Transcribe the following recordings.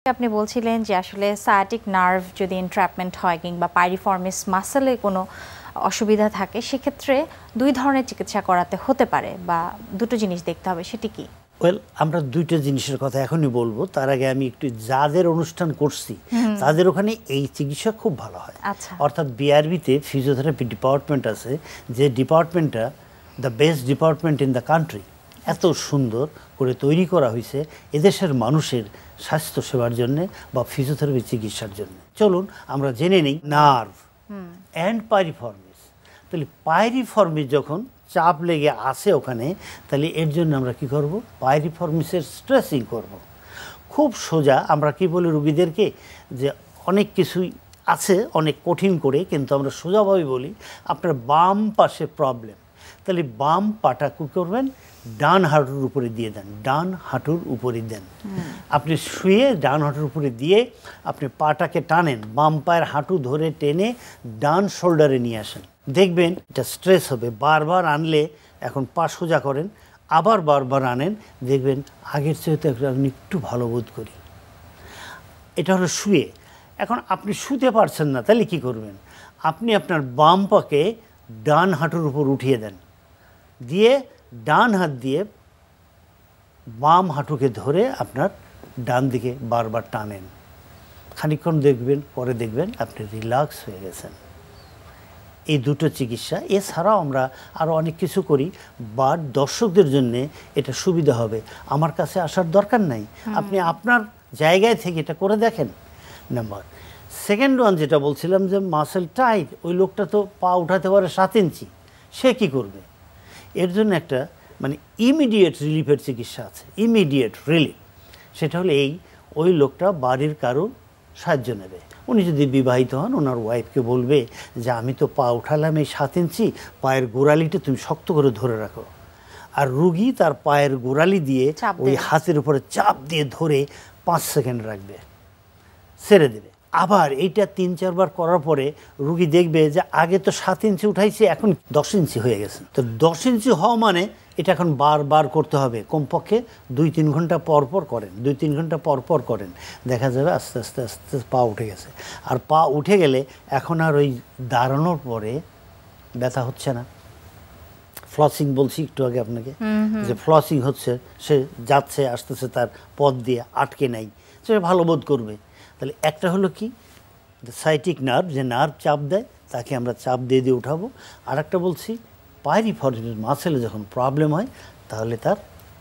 আপনি বলছিলেন যে আসলে সায়াটিক নার্ভ যদি এনট্র্যাপমেন্ট হয় কিংবা পাইরিফর্মিস মাসেলে কোনো অসুবিধা থাকে সেক্ষেত্রে দুই ধরনের চিকিৎসা করাতে হতে পারে বা দুটো জিনিস দেখতে হবে, সেটি কি? ওয়েল, আমরা দুইটা জিনিসের কথা এখনই বলবো, তার আগে আমি একটু যাদের অনুষ্ঠান করছি তাদের ওখানে এই চিকিৎসা খুব ভালো হয়। অর্থাৎ বিআরবিতে ফিজিওথেরাপি ডিপার্টমেন্ট আছে, যে ডিপার্টমেন্টটা the best department in the country, এত সুন্দর করে তৈরি করা হয়েছে এদেশের মানুষের স্বাস্থ্য সেবার জন্যে বা ফিজিওথেরাপি চিকিৎসার জন্য। চলুন আমরা জেনে নিই নার্ভ অ্যান্ড পাইরিফর্মিস। তাহলে পাইরিফর্মিস যখন চাপ লেগে আসে ওখানে, তাহলে এর জন্য আমরা কি করব? পাইরিফর্মিসের স্ট্রেসিং করব। খুব সোজা আমরা কি বলি রুগীদেরকে, যে অনেক কিছুই আছে অনেক কঠিন করে, কিন্তু আমরা সোজাভাবে বলি আপনার বাম পাশে প্রবলেম, তাহলে বাম পাটা কী করবেন? ডান হাঁটুর উপরে দিয়ে দেন, ডান হাঁটুর উপরে দেন। আপনি শুয়ে ডান হাঁটুর উপরে দিয়ে আপনি পাটাকে টানেন, বাম পায়ের হাঁটু ধরে টেনে ডান শোল্ডারে নিয়ে আসেন, দেখবেন এটা স্ট্রেস হবে। বারবার আনলে, এখন পা সোজা করেন, আবার বারবার আনেন, দেখবেন আগের চেয়ে তো আমি একটু ভালো বোধ করি। এটা হলো শুয়ে। এখন আপনি শুতে পারছেন না, তাহলে কি করবেন? আপনি আপনার বাম পাকে ডান হাঁটুর উপর উঠিয়ে দেন, দিয়ে ডান হাত দিয়ে বাম হাঁটুকে ধরে আপনার ডান দিকে বারবার টানেন। খানিকক্ষণ দেখবেন, পরে দেখবেন আপনি রিল্যাক্স হয়ে গেছেন। এই দুটো চিকিৎসা, এছাড়াও আমরা আরও অনেক কিছু করি, বাট দর্শকদের জন্যে এটা সুবিধা হবে, আমার কাছে আসার দরকার নাই, আপনি আপনার জায়গায় থেকে এটা করে দেখেন। নাম্বার সেকেন্ড ওয়ান যেটা বলছিলাম যে মাসেল টাইট, ওই লোকটা তো পা উঠাতে পারে 7 ইঞ্চি, সে কি করবে? এর জন্য একটা মানে ইমিডিয়েট রিলিফের চিকিৎসা আছে, ইমিডিয়েট রিলিফ। সেটা হলো ওই লোকটা বাড়ির কারো সাহায্য নেবে। উনি যদি বিবাহিত হন, ওনার ওয়াইফকে বলবে যে আমি তো পা উঠালাম এই 7 ইঞ্চি, পায়ের গোড়ালিটা তুমি শক্ত করে ধরে রাখো। আর রুগী তার পায়ের গোড়ালি দিয়ে ওই হাতের উপরে চাপ দিয়ে ধরে 5 সেকেন্ড রাখবে, ছেড়ে দেবে। আবার এইটা 3-4 বার করার পরে রুগী দেখবে যে আগে তো 7 ইঞ্চি উঠাইছে, এখন 10 ইঞ্চি হয়ে গেছে। তো 10 ইঞ্চি হওয়া মানে এটা এখন বারবার করতে হবে, কমপক্ষে 2-3 ঘন্টা পর পর করেন, 2-3 ঘন্টা পর পর করেন, দেখা যাবে আস্তে আস্তে আস্তে পা উঠে গেছে। আর পা উঠে গেলে এখন আর ওই দাঁড়ানোর পরে ব্যথা হচ্ছে না। ফ্লসিং বলছি একটু আগে আপনাকে, যে ফ্লসিং হচ্ছে, সে যাচ্ছে আসতেছে তার পথ দিয়ে, আটকে নাই, সে ভালো বোধ করবে। তাহলে একটা হলো কি, সাইটিক নার্ভ, যে নার্ভ চাপ দেয় তাকে আমরা চাপ দিয়ে দিয়ে উঠাবো। আর একটা বলছি পাইরিফর্মিস মাসেলে যখন প্রবলেম হয়, তাহলে তার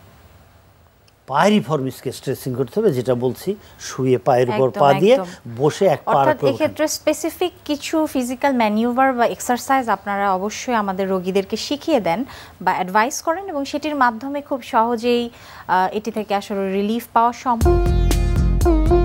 পাইরিফর্মিসকে স্ট্রেচিং করতে হবে, যেটা বলছি শুয়ে পায়ের উপর পা দিয়ে বসে এক পা। অর্থাৎ এক্ষেত্রে স্পেসিফিক কিছু ফিজিক্যাল ম্যানিউভার বা এক্সারসাইজ আপনারা অবশ্যই আমাদের রোগীদেরকে শিখিয়ে দেন বা অ্যাডভাইস করেন, এবং সেটির মাধ্যমে খুব সহজেই এটি থেকে আসলে রিলিফ পাওয়া সম্ভব।